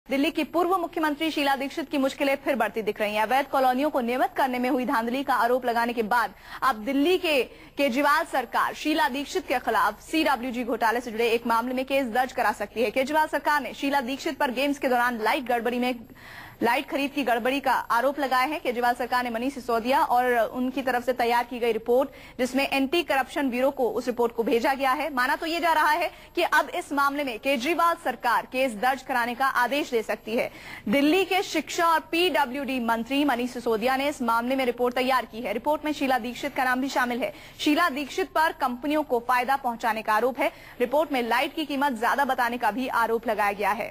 दिल्ली की पूर्व मुख्यमंत्री शीला दीक्षित की मुश्किलें फिर बढ़ती दिख रही हैं। अवैध कॉलोनियों को नियमित करने में हुई धांधली का आरोप लगाने के बाद अब दिल्ली के केजरीवाल सरकार शीला दीक्षित के खिलाफ सीडब्ल्यूजी घोटाले से जुड़े एक मामले में केस दर्ज करा सकती है। केजरीवाल सरकार ने शीला दीक्षित पर गेम्स के दौरान लाइट खरीद की गड़बड़ी का आरोप लगाया है। केजरीवाल सरकार ने मनीष सिसोदिया और उनकी तरफ से तैयार की गई रिपोर्ट, जिसमें एंटी करप्शन ब्यूरो को उस रिपोर्ट को भेजा गया है। माना तो ये जा रहा है कि अब इस मामले में केजरीवाल सरकार केस दर्ज कराने का आदेश दे सकती है। दिल्ली के शिक्षा और पीडब्ल्यूडी मंत्री मनीष सिसोदिया ने इस मामले में रिपोर्ट तैयार की है। रिपोर्ट में शीला दीक्षित का नाम भी शामिल है। शीला दीक्षित पर कंपनियों को फायदा पहुंचाने का आरोप है। रिपोर्ट में लाइट की कीमत ज्यादा बताने का भी आरोप लगाया गया है।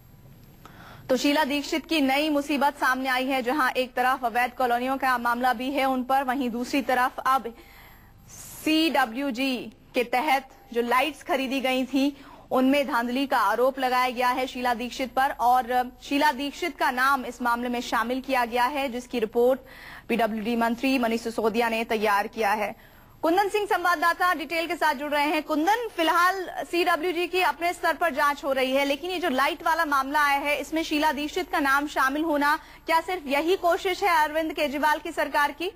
तो शीला दीक्षित की नई मुसीबत सामने आई है, जहां एक तरफ अवैध कॉलोनियों का मामला भी है उन पर, वहीं दूसरी तरफ अब सीडब्ल्यूजी के तहत जो लाइट्स खरीदी गई थी उनमें धांधली का आरोप लगाया गया है शीला दीक्षित पर, और शीला दीक्षित का नाम इस मामले में शामिल किया गया है, जिसकी रिपोर्ट पीडब्ल्यूडी मंत्री मनीष सिसोदिया ने तैयार किया है। कुंदन सिंह संवाददाता डिटेल के साथ जुड़ रहे हैं। कुंदन, फिलहाल सीडब्ल्यूजी की अपने स्तर पर जांच हो रही है, लेकिन ये जो लाइट वाला मामला आया है इसमें शीला दीक्षित का नाम शामिल होना, क्या सिर्फ यही कोशिश है अरविंद केजरीवाल की सरकार की?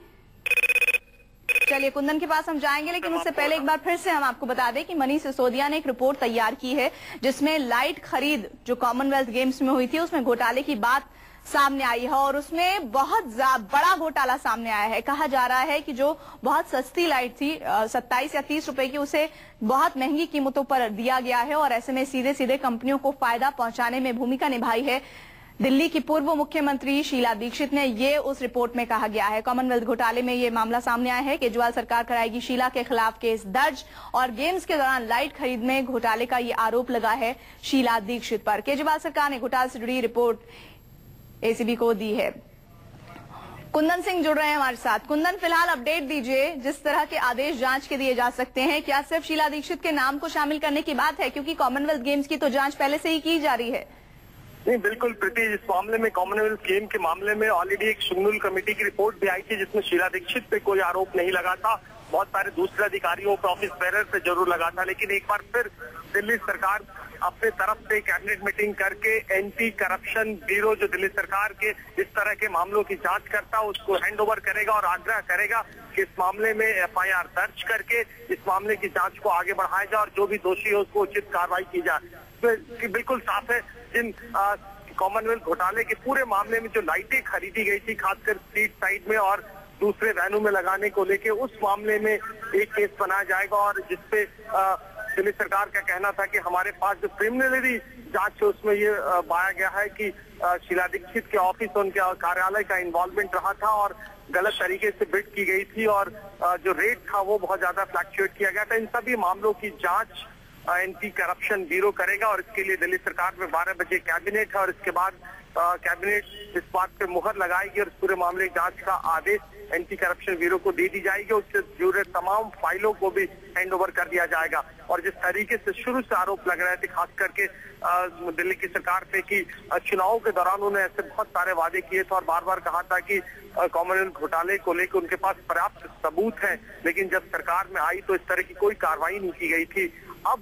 चलिए कुंदन के पास हम जाएंगे, लेकिन उससे पहले एक बार फिर से हम आपको बता दें कि मनीष सिसोदिया ने एक रिपोर्ट तैयार की है, जिसमें लाइट खरीद जो कॉमनवेल्थ गेम्स में हुई थी उसमें घोटाले की बात सामने आई है, और उसमें बहुत बड़ा घोटाला सामने आया है। कहा जा रहा है कि जो बहुत सस्ती लाइट थी 27 या 30 रुपए की, उसे बहुत महंगी कीमतों पर दिया गया है, और ऐसे में सीधे सीधे कंपनियों को फायदा पहुंचाने में भूमिका निभाई है दिल्ली की पूर्व मुख्यमंत्री शीला दीक्षित ने। ये उस रिपोर्ट में कहा गया है। कॉमनवेल्थ घोटाले में ये मामला सामने आया है। केजरीवाल सरकार कराएगी शीला के खिलाफ केस दर्ज, और गेम्स के दौरान लाइट खरीद में घोटाले का ये आरोप लगा है शीला दीक्षित पर। केजरीवाल सरकार ने घोटाले से जुड़ी रिपोर्ट एसीबी को दी है। कुंदन सिंह जुड़ रहे हैं हमारे साथ। कुंदन, फिलहाल अपडेट दीजिए, जिस तरह के आदेश जांच के दिए जा सकते हैं, क्या सिर्फ शीला दीक्षित के नाम को शामिल करने की बात है? क्योंकि कॉमनवेल्थ गेम्स की तो जांच पहले से ही की जा रही है। नहीं, बिल्कुल प्रीति, इस मामले में कॉमनवेल्थ गेम के मामले में ऑलरेडी एक शुंगनुल कमेटी की रिपोर्ट भी आई थी, जिसमें शीला दीक्षित पे कोई आरोप नहीं लगा था। बहुत सारे दूसरे अधिकारियों पे, ऑफिस बेरर पे जरूर लगा था, लेकिन एक बार फिर दिल्ली सरकार अपने तरफ से कैबिनेट मीटिंग करके एंटी करप्शन ब्यूरो जो दिल्ली सरकार के इस तरह के मामलों की जांच करता है उसको हैंडओवर करेगा, और आग्रह करेगा कि इस मामले में एफआईआर दर्ज करके इस मामले की जांच को आगे बढ़ाया जाए, और जो भी दोषी हो उसको उचित कार्रवाई की जाए। तो बिल्कुल साफ है, जिन कॉमनवेल्थ घोटाले के पूरे मामले में जो लाइटें खरीदी गई थी, खासकर स्ट्रीट साइड में और दूसरे वैनों में लगाने को लेके, उस मामले में एक केस बनाया जाएगा, और जिसपे दिल्ली सरकार का कहना था कि हमारे पास जो प्रिलिमिनरी जांच है उसमें ये पाया गया है कि शीला दीक्षित के ऑफिस, उनके कार्यालय का इन्वॉल्वमेंट रहा था, और गलत तरीके से बिड की गई थी, और जो रेट था वो बहुत ज्यादा फ्लक्चुएट किया गया था। इन सभी मामलों की जांच एंटी करप्शन ब्यूरो करेगा, और इसके लिए दिल्ली सरकार में 12 बजे कैबिनेट है, और इसके बाद कैबिनेट इस बात पे मुहर लगाएगी और इस पूरे मामले की जांच का आदेश एंटी करप्शन ब्यूरो को दे दी जाएगी। उससे जुड़े तमाम फाइलों को भी हैंडओवर कर दिया जाएगा। और जिस तरीके से शुरू से आरोप लग रहे थे, खास करके दिल्ली की सरकार पे, कि चुनावों के दौरान उन्होंने ऐसे बहुत सारे वादे किए थे और बार बार कहा था कि कॉमनवेल्थ घोटाले को लेकर उनके पास पर्याप्त सबूत हैं, लेकिन जब सरकार में आई तो इस तरह की कोई कार्रवाई नहीं की गई थी। अब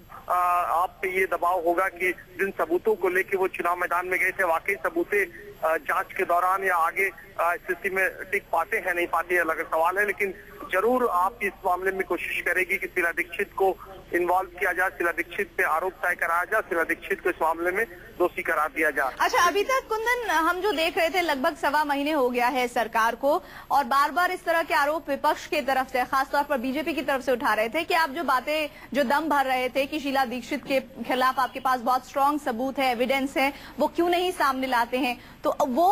आप पे ये दबाव होगा कि जिन सबूतों को लेकर वो चुनाव मैदान में गए थे, वाकई सबूतें जांच के दौरान या आगे स्थिति में टिक पाते हैं नहीं पाते, अलग सवाल है, लेकिन जरूर आप इस मामले में कोशिश करेगी कि शीला दीक्षित को इन्वॉल्व किया जाए, शीला दीक्षित पे आरोप तय कराया जाए, शीला दीक्षित को इस मामले में दोषी करार दिया जाए। अच्छा, अभी तक कुंदन हम जो देख रहे थे, लगभग 1.25 महीने हो गया है सरकार को, और बार बार इस तरह के आरोप विपक्ष की तरफ से, खासतौर पर बीजेपी की तरफ से उठा रहे थे कि आप जो बातें, जो दम भर रहे थे कि शीला दीक्षित के खिलाफ आपके पास बहुत स्ट्रांग सबूत है, एविडेंस है, वो क्यों नहीं सामने लाते हैं? तो वो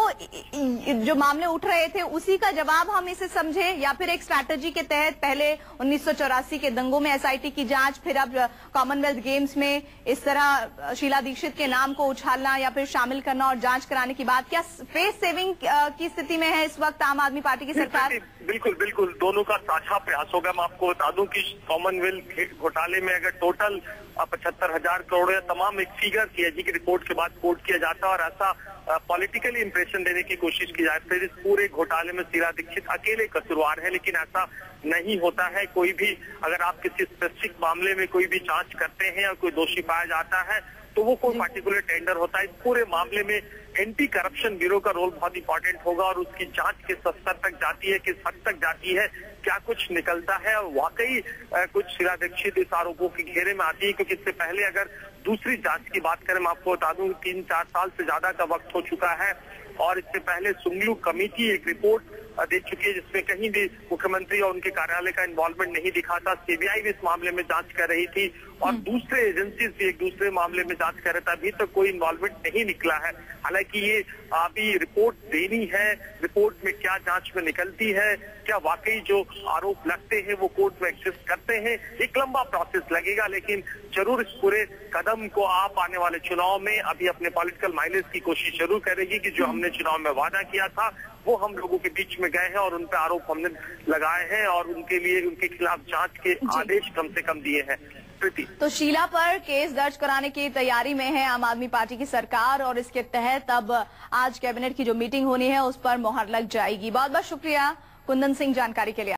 जो मामले उठ रहे थे उसी का जवाब हम इसे समझे, या फिर एक स्ट्रैटेजी के तहत पहले 1984 के दंगों में एसआईटी की जांच, फिर अब कॉमनवेल्थ गेम्स में इस तरह शीला दीक्षित के नाम को उछालना या फिर शामिल करना और जांच कराने की बात, क्या फेस सेविंग की स्थिति में है इस वक्त आम आदमी पार्टी की सरकार? बिल्कुल बिल्कुल, दोनों का साझा प्रयास होगा। मैं आपको बता दूं कि कॉमनवेल्थ घोटाले में अगर टोटल 75,000 करोड़ या तमाम एक फिगर सीएजी की रिपोर्ट के बाद कोट किया जाता है और ऐसा पॉलिटिकली इंप्रेशन देने की कोशिश की जाए, फिर इस पूरे घोटाले में शीला दीक्षित अकेले कसूरवार है, लेकिन ऐसा नहीं होता है। कोई भी, अगर आप किसी स्पेसिफिक मामले में कोई भी जांच करते हैं और कोई दोषी पाया जाता है तो वो कोई पार्टिकुलर टेंडर होता है। इस पूरे मामले में एंटी करप्शन ब्यूरो का रोल बहुत इंपॉर्टेंट होगा और उसकी जांच किस स्तर तक जाती है, किस हद तक जाती है, क्या कुछ निकलता है और वाकई कुछ शीला दीक्षित इस आरोपों के घेरे में आती है। क्योंकि इससे पहले अगर दूसरी जांच की बात करें, मैं आपको बता दूं 3-4 साल से ज्यादा का वक्त हो चुका है और इससे पहले सुंगलू कमेटी एक रिपोर्ट दे चुकी है जिसमें कहीं भी मुख्यमंत्री और उनके कार्यालय का इन्वॉल्वमेंट नहीं दिखा था। सीबीआई भी इस मामले में जांच कर रही थी और दूसरे एजेंसीज भी एक दूसरे मामले में जांच कर रहे थे। अभी तक कोई इन्वॉल्वमेंट नहीं निकला है। हालांकि ये अभी रिपोर्ट देनी है, रिपोर्ट में क्या जांच में निकलती है, क्या वाकई जो आरोप लगते हैं वो कोर्ट में एग्जिस्ट करते हैं, एक लंबा प्रोसेस लगेगा। लेकिन जरूर इस पूरे कदम को आप आने वाले चुनाव में अभी अपने पॉलिटिकल माइलेज की कोशिश जरूर करेगी कि जो हमने चुनाव में वादा किया था वो हम लोगों के बीच में गए हैं और उन पर आरोप हमने लगाए हैं और उनके लिए उनके खिलाफ जांच के आदेश कम से कम दिए हैं। प्रीति, तो शीला पर केस दर्ज कराने की तैयारी में है आम आदमी पार्टी की सरकार और इसके तहत अब आज कैबिनेट की जो मीटिंग होनी है उस पर मुहर लग जाएगी। बहुत बहुत शुक्रिया कुंदन सिंह जानकारी के लिए।